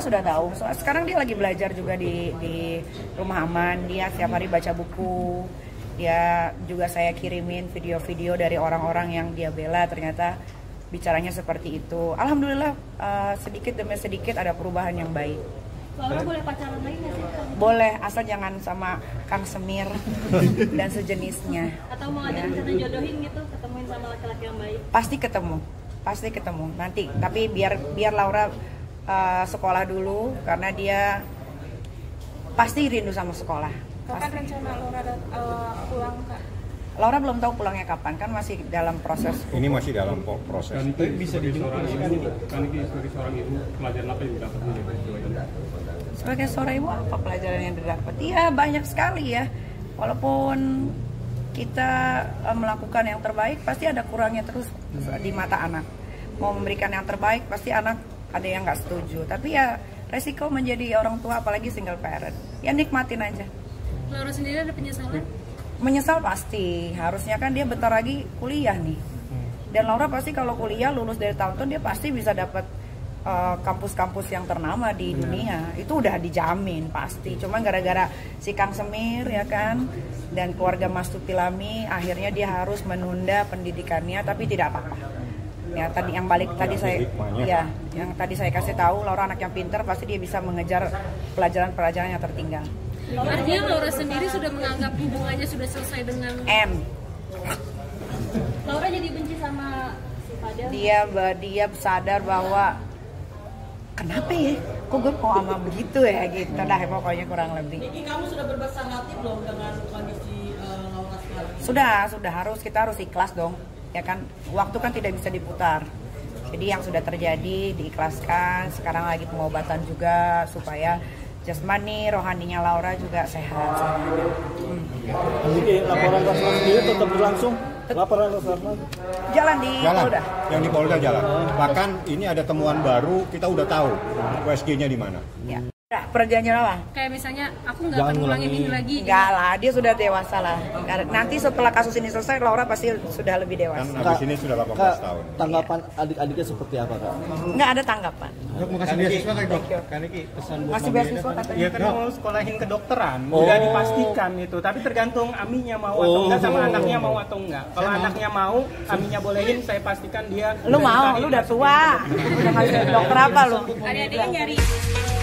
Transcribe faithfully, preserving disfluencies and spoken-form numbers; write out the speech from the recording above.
sudah tahu. So, sekarang dia lagi belajar juga di di Rumah Aman. Dia setiap hari baca buku. Dia juga saya kirimin video-video dari orang-orang yang dia bela, ternyata bicaranya seperti itu. Alhamdulillah uh, sedikit demi sedikit ada perubahan yang baik. Laura boleh pacaran lagi nggak sih? Boleh, asal jangan sama Kang Semir dan sejenisnya. Atau mau ada rencana jodohin gitu, ketemuin sama laki-laki yang baik? Pasti ketemu, pasti ketemu nanti. Tapi biar biar Laura uh, sekolah dulu, karena dia pasti rindu sama sekolah. Kapan rencana Laura uh, pulang, Kak? Laura belum tahu pulangnya kapan, kan masih dalam proses. Ini masih dalam proses. Dan itu bisa dijemput seorang ibu, kan ini sebagai seorang ibu, pelajaran apa yang didapat dari peristiwa ini? Sebagai seorang ibu apa pelajaran yang didapat? Iya banyak sekali ya. Walaupun kita uh, melakukan yang terbaik, pasti ada kurangnya terus di mata anak. Mau memberikan yang terbaik, pasti anak ada yang nggak setuju. Tapi ya resiko menjadi orang tua, apalagi single parent. Ya nikmatin aja. Laura sendiri ada penyesalan? Menyesal pasti, harusnya kan dia bentar lagi kuliah nih. Dan Laura pasti kalau kuliah lulus dari tahun-tahun dia pasti bisa dapat uh, kampus-kampus yang ternama di dunia. Itu udah dijamin pasti. Cuma gara-gara si Kang Semir ya kan dan keluarga Mas Tutilami akhirnya dia harus menunda pendidikannya, tapi tidak apa-apa. Ya tadi yang balik tadi saya ya yang tadi saya kasih tahu, Laura anak yang pintar, pasti dia bisa mengejar pelajaran-pelajaran yang tertinggal. Artinya Laura sendiri sudah menganggap hubungannya sudah selesai dengan M. Laura jadi benci sama si Fadel? Dia dia sadar bahwa kenapa ya, kok gue mau sama begitu ya gitu, dah pokoknya kurang lebih. Niki, kamu sudah berbesar hati belum dengan kondisi uh, Laura sekarang? Sudah, sudah harus kita harus ikhlas dong, ya kan. Waktu kan tidak bisa diputar. Jadi yang sudah terjadi diikhlaskan. Sekarang lagi pengobatan juga supaya jasmani, rohaninya Laura juga sehat. Hmm. Jadi laporan Rasman sendiri tetap berlangsung? Laporan Rasman? Jalan di Jalan, Polda. yang di Polda jalan. Bahkan ini ada temuan baru, kita udah tahu U S G-nya di mana. Ya. Nah, perjanjian apa? Kayak misalnya aku nggak Jangan akan ngulangin ngulangi. ini lagi. Enggak lah, dia sudah dewasa lah. Nanti setelah kasus ini selesai, Laura pasti sudah lebih Kan dewasa. habis ini sudah delapan belas tahun. Tanggapan adik-adiknya seperti apa, Kak? Enggak ada tanggapan. Dok, mau kasih beasiswa nggak, Dok? Thank you. Kan ini pesan buat Masih Mami beasiswa Ida. katanya. Iya kan mau sekolahin kedokteran, Oh. udah dipastikan itu. Tapi tergantung Aminya mau atau Oh. enggak, sama anaknya mau atau enggak. Kalau anaknya mau, Aminya bolehin, saya pastikan dia. Lu mau, lu udah tua. Udah nggak bisa dokter apa lu? Adik-adiknya nyari